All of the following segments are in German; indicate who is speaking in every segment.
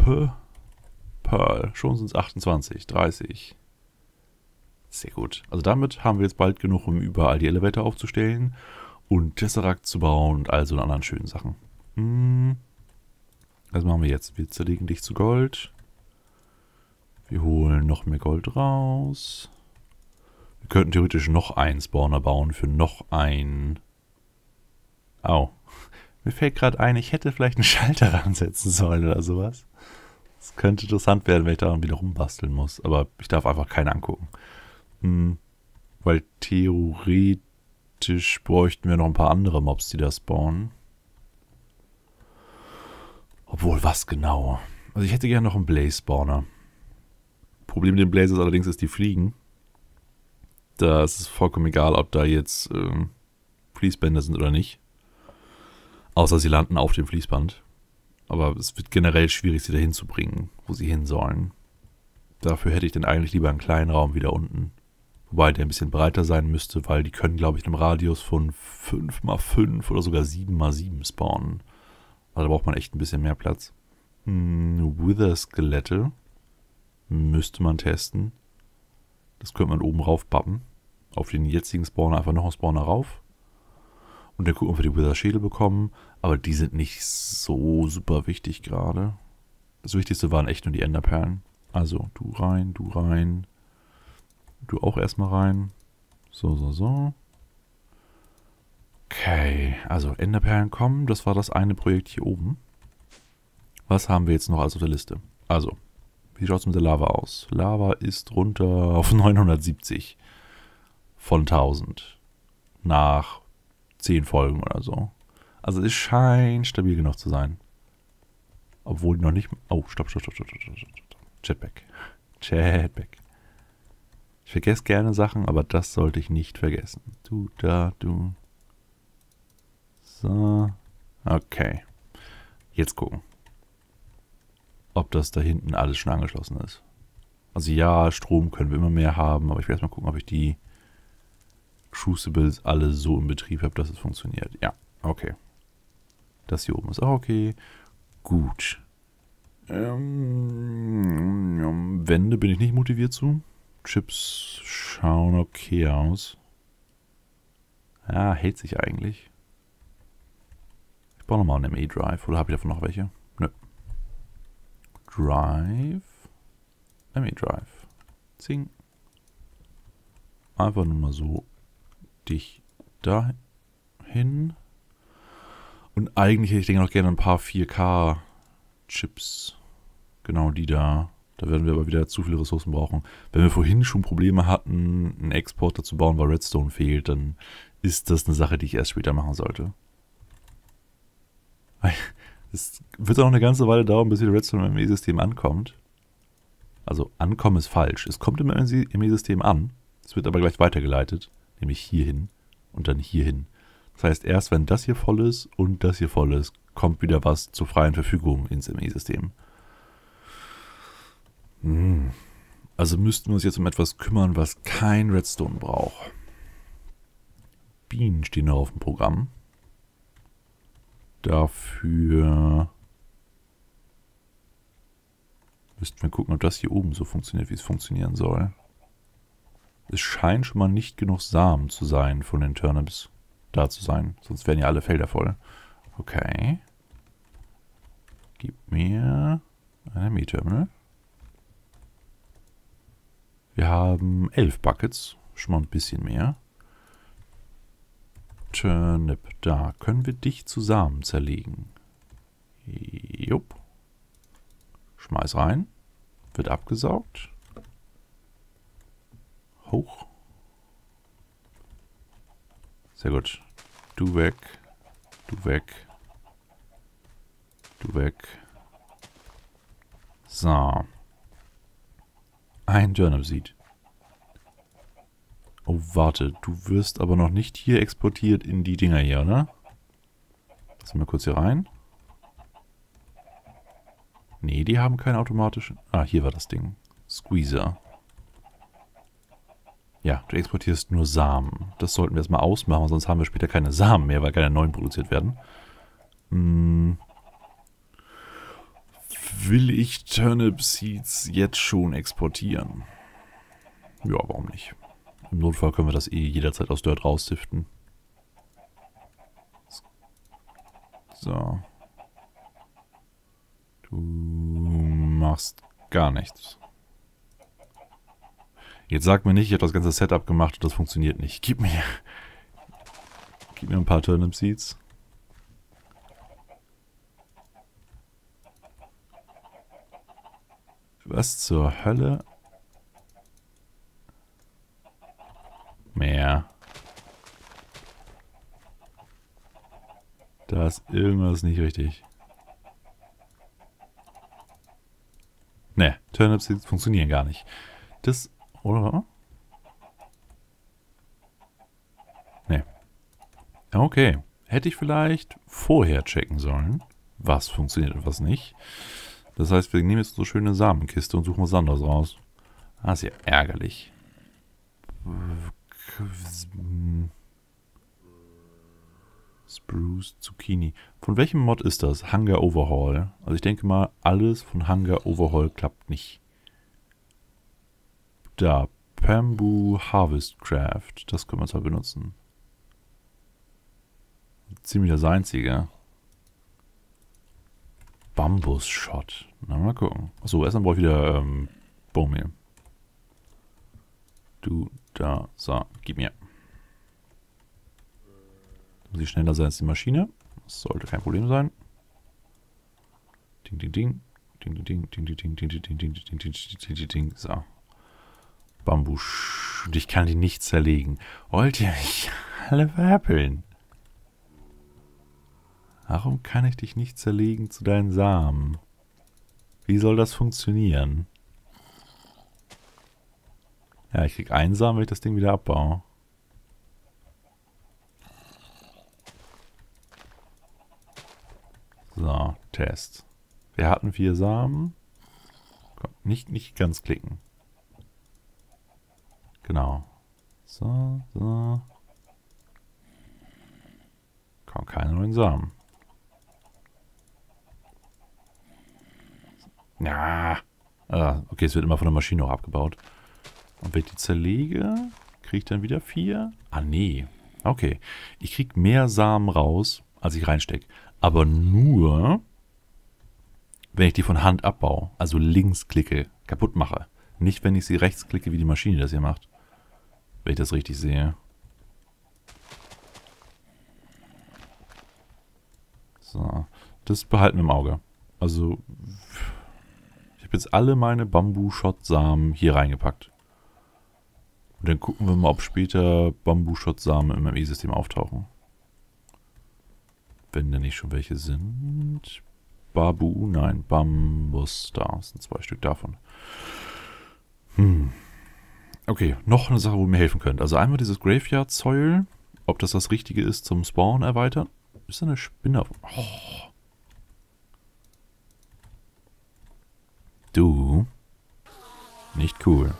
Speaker 1: Pearl. Schon sind es 28, 30. Sehr gut. Also damit haben wir jetzt bald genug, um überall die Elevator aufzustellen und Tesseract zu bauen und all so anderen schönen Sachen. Was machen wir jetzt? Wir zerlegen dich zu Gold. Wir holen noch mehr Gold raus. Wir könnten theoretisch noch einen Spawner bauen für noch ein... Au. Mir fällt gerade ein, ich hätte vielleicht einen Schalter ransetzen sollen oder sowas. Das könnte interessant werden, wenn ich daran wieder rumbasteln muss. Aber ich darf einfach keinen angucken. Weil theoretisch bräuchten wir noch ein paar andere Mobs, die da spawnen. Obwohl, was genau? Also ich hätte gerne noch einen Blaze-Spawner. Problem mit den Blazes allerdings ist, die fliegen. Da ist es vollkommen egal, ob da jetzt Fließbänder sind oder nicht. Außer sie landen auf dem Fließband. Aber es wird generell schwierig, sie dahin zu bringen, wo sie hin sollen. Dafür hätte ich dann eigentlich lieber einen kleinen Raum wieder unten. Wobei der ein bisschen breiter sein müsste, weil die können, glaube ich, in einem Radius von 5×5 oder sogar 7×7 spawnen. Also da braucht man echt ein bisschen mehr Platz. Wither-Skelette müsste man testen. Das könnte man oben rauf pappen. Auf den jetzigen Spawner einfach noch einen Spawner rauf. Und dann gucken, ob wir die Wither-Schädel bekommen. Aber die sind nicht so super wichtig gerade. Das Wichtigste waren echt nur die Enderperlen. Also du rein, du rein. Du auch erstmal rein. So. Okay, also Enderperlen kommen. Das war das eine Projekt hier oben. Was haben wir jetzt noch alles auf der Liste? Also, wie schaut es mit der Lava aus? Lava ist runter auf 970 von 1000 nach 10 Folgen oder so. Also es scheint stabil genug zu sein. Obwohl noch nicht... Oh, stopp. Jetpack. Ich vergesse gerne Sachen, aber das sollte ich nicht vergessen. Du. So. Okay. Jetzt gucken. Ob das da hinten alles schon angeschlossen ist. Also ja, Strom können wir immer mehr haben, aber ich will erstmal gucken, ob ich die Crucibles alle so im Betrieb habe, dass es funktioniert. Ja, okay. Das hier oben ist auch okay. Gut. Wände bin ich nicht motiviert zu. Chips schauen okay aus. Ja, hält sich eigentlich. Ich brauche nochmal einen ME-Drive. Oder habe ich davon noch welche? Nö. Drive. ME-Drive. Zing. Einfach nur mal so dich dahin. Und eigentlich hätte ich denke noch gerne ein paar 4K-Chips. Genau die da. Da werden wir aber wieder zu viele Ressourcen brauchen. Wenn wir vorhin schon Probleme hatten, einen Exporter zu bauen, weil Redstone fehlt, dann ist das eine Sache, die ich erst später machen sollte. Es wird auch noch eine ganze Weile dauern, bis wieder Redstone im ME-System ankommt. Also ankommen ist falsch. Es kommt im ME-System an. Es wird aber gleich weitergeleitet. Nämlich hierhin und dann hierhin. Das heißt, erst wenn das hier voll ist und das hier voll ist, kommt wieder was zur freien Verfügung ins ME-System. Also müssten wir uns jetzt um etwas kümmern, was kein Redstone braucht. Bienen stehen noch auf dem Programm. Dafür müssten wir gucken, ob das hier oben so funktioniert, wie es funktionieren soll. Es scheint schon mal nicht genug Samen zu sein von den Turnips da zu sein. Sonst wären ja alle Felder voll. Okay. Gib mir ein ME-Terminal. Wir haben 11 Buckets. Schon mal ein bisschen mehr. Turnip. Da können wir dich zu Samen zerlegen. Jupp. Schmeiß rein. Wird abgesaugt. Hoch. Sehr gut. Du weg. Du weg. Du weg. So. Ein Turnip Seed. Oh, warte. Du wirst aber noch nicht hier exportiert in die Dinger hier, oder? Lassen wir kurz hier rein. Nee, die haben keinen automatischen... Ah, hier war das Ding. Squeezer. Ja, du exportierst nur Samen. Das sollten wir erstmal ausmachen, sonst haben wir später keine Samen mehr, weil keine neuen produziert werden. Will ich Turnip Seeds jetzt schon exportieren? Ja, warum nicht? Im Notfall können wir das eh jederzeit aus Dirt raussiften. So. Du machst gar nichts. Jetzt sag mir nicht, ich habe das ganze Setup gemacht und das funktioniert nicht. Gib mir ein paar Turnip Seeds. Was zur Hölle? Mehr. Da ist irgendwas nicht richtig. Ne, Turnip Seeds funktionieren gar nicht. Das, oder? Ne. Okay. Hätte ich vielleicht vorher checken sollen, was funktioniert und was nicht. Das heißt, wir nehmen jetzt so schöne Samenkiste und suchen was anderes raus. Ah, ist ja ärgerlich. Spruce Zucchini. Von welchem Mod ist das? Hunger Overhaul. Also ich denke mal, alles von Hunger Overhaul klappt nicht. Da. Bamboo Harvest Craft. Das können wir zwar benutzen. Ziemlich das einzige. Bambus Shot. Na, mal gucken. Achso, erstmal brauche ich wieder Bowmehl. Du, da, so, gib mir. Muss ich schneller sein als die Maschine. Das sollte kein Problem sein. Ding, ding, ding. Ding, ding, ding, ding, ding, ding, ding, ding, ding, ding, ding, ding, ding. So. Bambusch. Und ich kann die nicht zerlegen. Wollt ihr mich alle veräppeln? Warum kann ich dich nicht zerlegen zu deinen Samen? Wie soll das funktionieren? Ja, ich krieg einen Samen, wenn ich das Ding wieder abbaue. So, Test. Wir hatten 4 Samen. Komm, nicht ganz klicken. Genau. So, so. Komm, keine neuen Samen. Ja. Okay, es wird immer von der Maschine auch abgebaut. Und wenn ich die zerlege, kriege ich dann wieder 4? Ah, nee. Okay. Ich kriege mehr Samen raus, als ich reinstecke. Aber nur, wenn ich die von Hand abbaue. Also links klicke, kaputt mache. Nicht, wenn ich sie rechts klicke, wie die Maschine das hier macht. Wenn ich das richtig sehe. So. Das behalten wir im Auge. Also, ich habe jetzt alle meine Bamboo-Shot-Samen hier reingepackt. Und dann gucken wir mal, ob später Bamboo-Shot-Samen im ME-System auftauchen. Wenn da nicht schon welche sind. Babu, nein, Bambus, da sind 2 Stück davon. Okay, noch eine Sache, wo ihr mir helfen könnt. Also einmal dieses Graveyard-Soil, ob das Richtige ist zum Spawn erweitern. Ist da eine Spinne auf... Oh. Du. Nicht cool.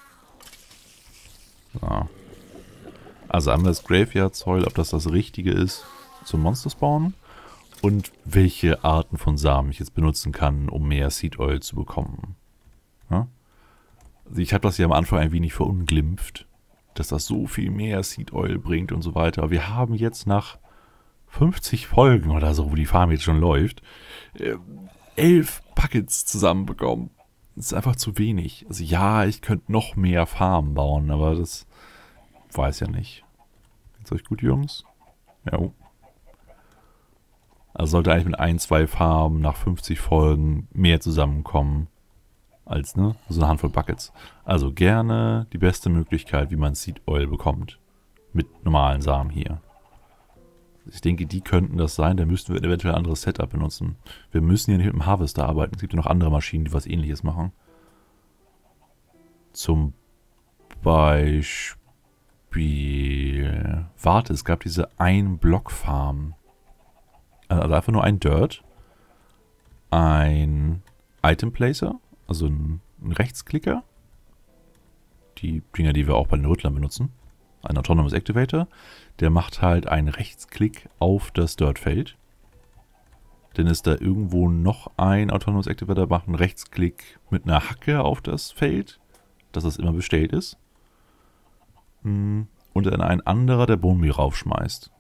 Speaker 1: So. Also einmal das Graveyard-Soil, ob das Richtige ist zum Monster Spawn. Und welche Arten von Samen ich jetzt benutzen kann, um mehr Seed Oil zu bekommen. Ja? Also ich habe das ja am Anfang ein wenig verunglimpft, dass das so viel mehr Seed Oil bringt und so weiter. Aber wir haben jetzt nach 50 Folgen oder so, wo die Farm jetzt schon läuft, 11 Buckets zusammenbekommen. Das ist einfach zu wenig. Also ja, ich könnte noch mehr Farmen bauen, aber das weiß ja nicht. Geht's euch gut, Jungs? Ja. Also sollte eigentlich mit 1, 2 Farmen nach 50 Folgen mehr zusammenkommen als so eine Handvoll Buckets. Also gerne die beste Möglichkeit, wie man Seed Oil bekommt. Mit normalen Samen hier. Ich denke, die könnten das sein. Da müssten wir eventuell ein anderes Setup benutzen. Wir müssen hier nicht mit dem Harvester arbeiten. Es gibt ja noch andere Maschinen, die was Ähnliches machen. Zum Beispiel... Warte, es gab diese Ein-Block-Farm. Also einfach nur ein Dirt. Ein Item Placer. Also ein Rechtsklicker. Die Dinger, die wir auch bei den Rüttlern benutzen. Ein Autonomous Activator. Der macht halt einen Rechtsklick auf das Dirtfeld. Denn ist da irgendwo noch ein Autonomous Activator, macht einen Rechtsklick mit einer Hacke auf das Feld, dass das immer bestellt ist. Und dann ein anderer, der Bone Meal raufschmeißt.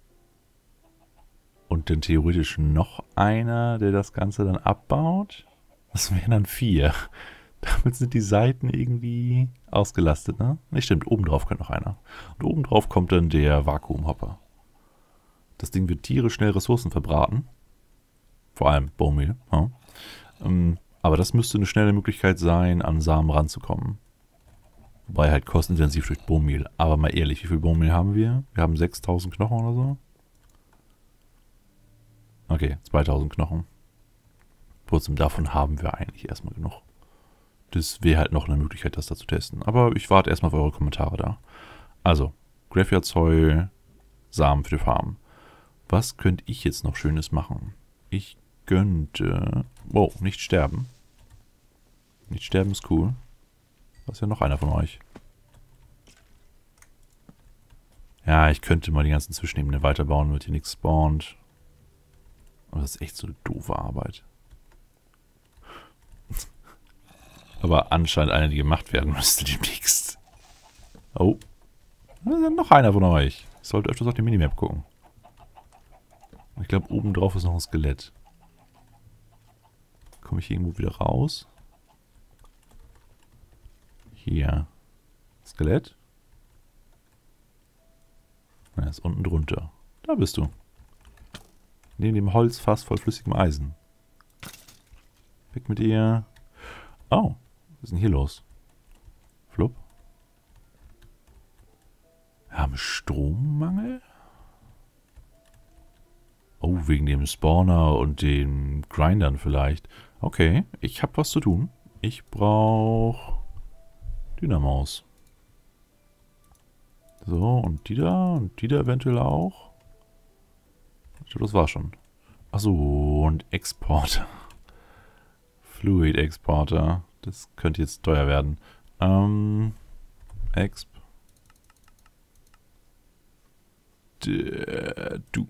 Speaker 1: Und dann theoretisch noch einer, der das Ganze dann abbaut. Das wären dann 4. Damit sind die Seiten irgendwie ausgelastet, ne? Ne, stimmt, oben drauf kommt noch einer. Und oben drauf kommt dann der Vakuumhopper. Das Ding wird tierisch schnell Ressourcen verbraten. Vor allem Bone Meal. Ja. Aber das müsste eine schnelle Möglichkeit sein, an Samen ranzukommen. Wobei halt kostenintensiv durch Bone Meal. Aber mal ehrlich, wie viel Bone Meal haben wir? Wir haben 6000 Knochen oder so. Okay, 2000 Knochen. Trotzdem davon haben wir eigentlich erstmal genug. Das wäre halt noch eine Möglichkeit, das da zu testen. Aber ich warte erstmal auf eure Kommentare da. Also, Graveyard Soil, Samen für die Farm. Was könnte ich jetzt noch Schönes machen? Ich könnte... Oh, nicht sterben. Nicht sterben ist cool. Da ist ja noch einer von euch. Ja, ich könnte mal die ganzen Zwischenebenen weiterbauen, damit hier nichts spawnt. Aber das ist echt so eine doofe Arbeit. Aber anscheinend eine, die gemacht werden müsste demnächst. Oh. Da ist ja noch einer von euch. Ich sollte öfters auf die Minimap gucken. Ich glaube, oben drauf ist noch ein Skelett. Komme ich hier irgendwo wieder raus? Hier. Skelett? Er ist unten drunter. Da bist du. Neben dem Holzfass voll flüssigem Eisen. Weg mit dir. Oh, was ist denn hier los? Flupp. Wir haben Strommangel? Oh, wegen dem Spawner und den Grindern vielleicht. Okay, ich habe was zu tun. Ich brauche Dynamos. So, und die da eventuell auch. Ich glaube, das war schon. Achso, und Exporter. Fluid Exporter. Das könnte jetzt teuer werden. Exp. Du.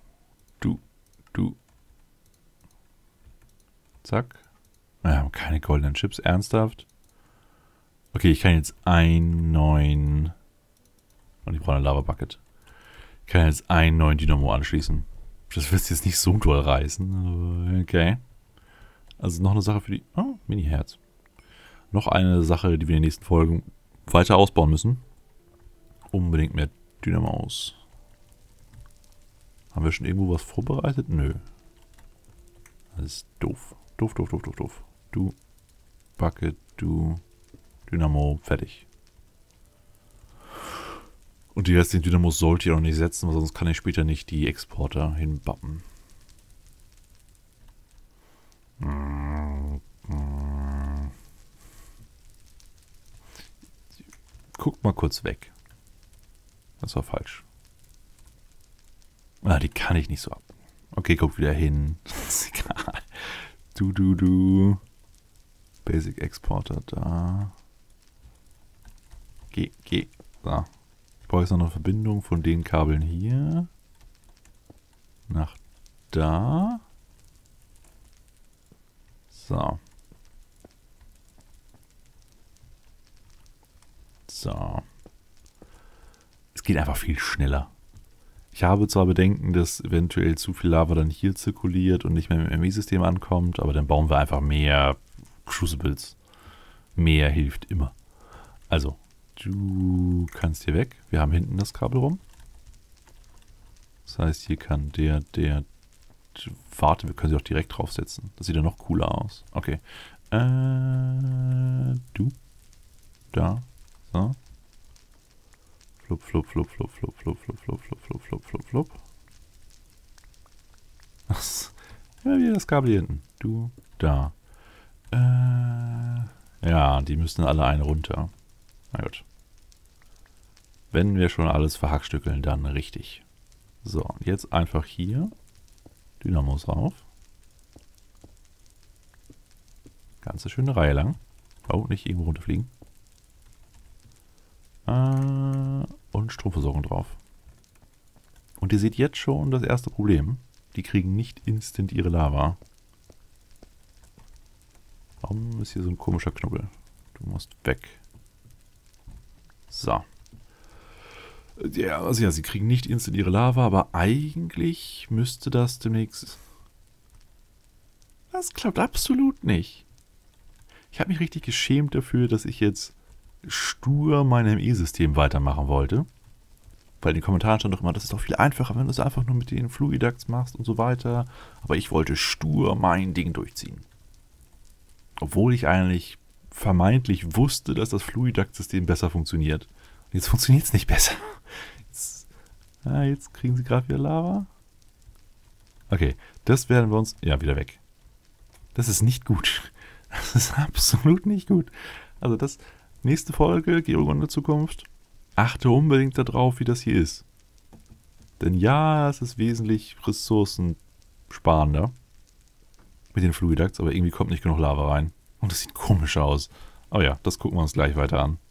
Speaker 1: Zack. Wir haben keine goldenen Chips. Ernsthaft? Okay, ich kann jetzt einen neuen... Und ich brauche eine Lava Bucket. Ich kann jetzt einen neuen Dynamo anschließen. Das wird jetzt nicht so doll reißen. Aber okay. Also noch eine Sache für die... Oh, Mini-Herz. Noch eine Sache, die wir in den nächsten Folgen weiter ausbauen müssen. Unbedingt mehr Dynamos. Haben wir schon irgendwo was vorbereitet? Nö. Das ist doof. Doof. Du, Bucket, du, Dynamo, fertig. Und die restlichen Dynamos sollte ich auch nicht setzen, weil sonst kann ich später nicht die Exporter hinbappen. Guckt mal kurz weg. Das war falsch. Ah, die kann ich nicht so ab. Okay, guck wieder hin. Ist egal. Du. Basic Exporter da. Geh. So. Ich brauche jetzt noch eine Verbindung von den Kabeln hier. Nach da. So. Es geht einfach viel schneller. Ich habe zwar Bedenken, dass eventuell zu viel Lava dann hier zirkuliert und nicht mehr im ME-System ankommt, aber dann bauen wir einfach mehr Crucibles. Mehr hilft immer. Also, du kannst hier weg. Wir haben hinten das Kabel rum. Das heißt, hier kann der... Warte, wir können sie auch direkt draufsetzen. Das sieht ja noch cooler aus. Okay. Du. Da. So. Flupp. Ja, wieder das Kabel hier hinten. Du, da. Ja, die müssen alle eine runter. Na gut. Wenn wir schon alles verhackstückeln, dann richtig. So, und jetzt einfach hier Dynamos rauf. Ganze schöne Reihe lang. Oh, nicht irgendwo runterfliegen. Und Stromversorgung drauf. Und ihr seht jetzt schon das erste Problem. Die kriegen nicht instant ihre Lava. Warum ist hier so ein komischer Knubbel? Du musst weg. So. Ja, also ja, sie kriegen nicht instant ihre Lava, aber eigentlich müsste das demnächst... Das klappt absolut nicht. Ich habe mich richtig geschämt dafür, dass ich jetzt stur mein ME-System weitermachen wollte. Weil in den Kommentaren stand doch immer, das ist doch viel einfacher, wenn du es einfach nur mit den Fluidax machst und so weiter. Aber ich wollte stur mein Ding durchziehen. Obwohl ich eigentlich vermeintlich wusste, dass das Fluidax-System besser funktioniert. Und jetzt funktioniert es nicht besser. Jetzt kriegen sie gerade wieder Lava. Okay, das werden wir uns... Ja, wieder weg. Das ist nicht gut. Das ist absolut nicht gut. Also das... Nächste Folge, Geogon der Zukunft. Achte unbedingt darauf, wie das hier ist. Denn ja, es ist wesentlich ressourcensparender mit den Fluidax, aber irgendwie kommt nicht genug Lava rein. Und das sieht komisch aus. Aber ja, das gucken wir uns gleich weiter an.